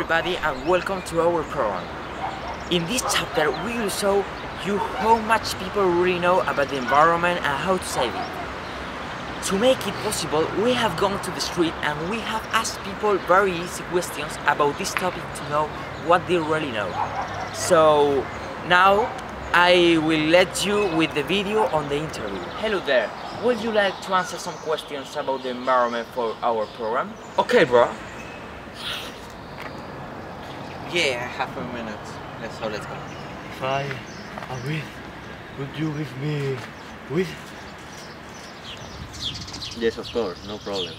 everybody and welcome to our program. In this chapter we will show you how much people really know about the environment and how to save it. To make it possible, we have gone to the street and we have asked people very easy questions about this topic to know what they really know. So now I will let you with the video on the interview. Hello there, would you like to answer some questions about the environment for our program? Okay, bro. Yeah, half a minute. Let's go. If I are with, would you with me with? Yes, of course, no problem.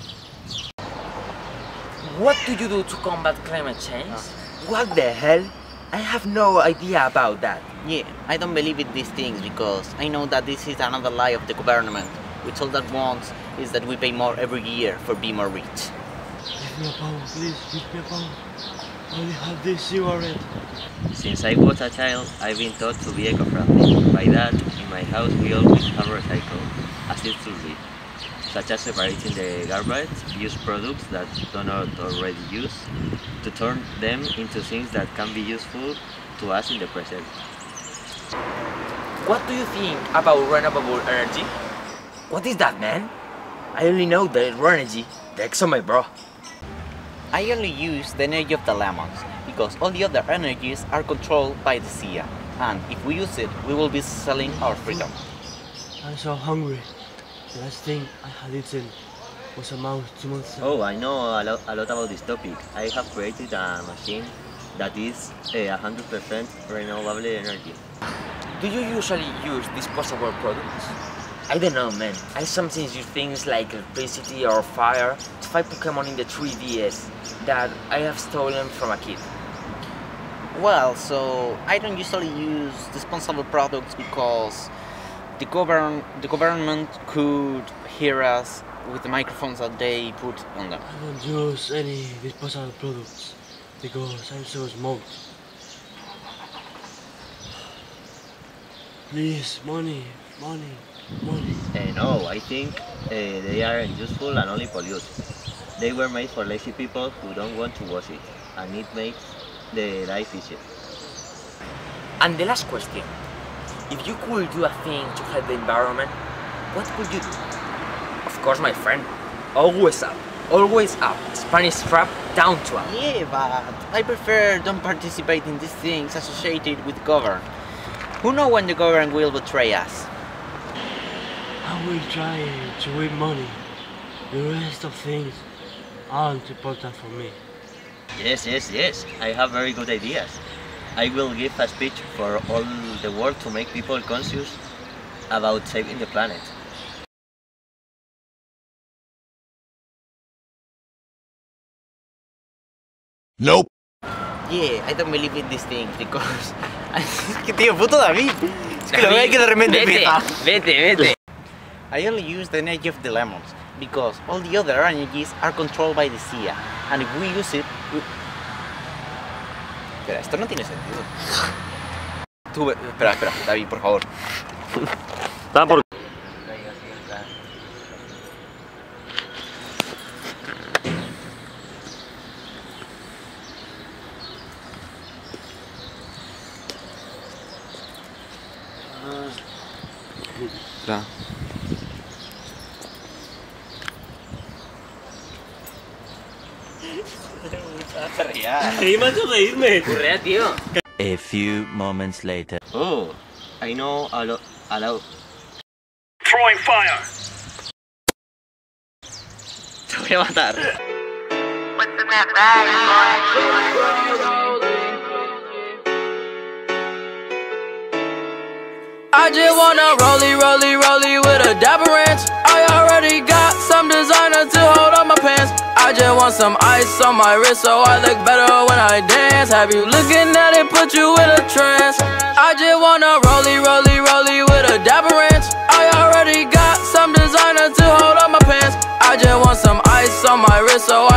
What do you do to combat climate change? What the hell? I have no idea about that. Yeah, I don't believe in these things because I know that this is another lie of the government, which all that wants is that we pay more every year for being more rich. Give me a pound, please, give me a pound. I only have this cigarette. Since I was a child, I've been taught to be eco-friendly. By that, in my house we always have recycled, as it should be, such as separating the garbage, use products that do not already use, to turn them into things that can be useful to us in the present. What do you think about renewable energy? What is that, man? I only know the energy, the Exxon, bro. I only use the energy of the lemons because all the other energies are controlled by the sea, and if we use it, we will be selling our freedom. I'm so hungry. The last thing I had eaten was a mouse 2 months ago. Oh, I know a lot about this topic. I have created a machine that is 100% renewable energy. Do you usually use disposable products? I don't know, man. I sometimes use things like electricity or fire to fight Pokemon in the 3DS that I have stolen from a kid. Well, so I don't usually use disposable products because the government could hear us with the microphones that they put on them. I don't use any disposable products because I'm so smoked. Please, money. No, I think they are useful and only pollute. They were made for lazy people who don't want to wash it, and it makes the life easier. And the last question. If you could do a thing to help the environment, what would you do? Of course, my friend, always up. Spanish rap down to up. Yeah, but I prefer don't participate in these things associated with government. Who knows when the government will betray us? I will try to win money. The rest of things aren't important for me. Yes, I have very good ideas. I will give a speech for all the world to make people conscious about saving the planet. Nope. Yeah, I don't believe in these things because... Es que tío, puto David. Es que lo veo que de repente empieza. Vete. I only use the energy of the lemons because all the other energies are controlled by the sea, and if we use it, Espera, esto no tiene sentido. Tú, espera, David, por favor. Espera. Correa, tío. A few moments later. Oh, I know a lot. Throwing fire. Te voy a matar. I just wanna rollie with a dapper ranch. I already got some designer to hold up my pants. I just want some ice on my wrist so I look better when I dance. Have you looking at it, put you in a trance. I just wanna rollie with a dapper ranch. I already got some designer to hold up my pants. I just want some ice on my wrist so